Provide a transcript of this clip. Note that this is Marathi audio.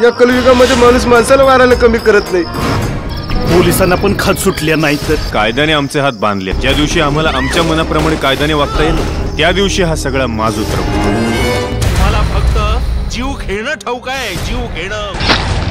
या कलियुगामध्ये माणूस माणसाला मारायला कमी करत नाही. पोलिसांना पण खत सुटल्या नाही तर कायद्याने आमचे हात बांधले. ज्या दिवशी आम्हाला आमच्या मनाप्रमाणे कायद्याने वागता येईल त्या दिवशी हा सगळा माज उतरवू. मला फक्त जीव घेणं ठाऊक आहे, जीव घेणं.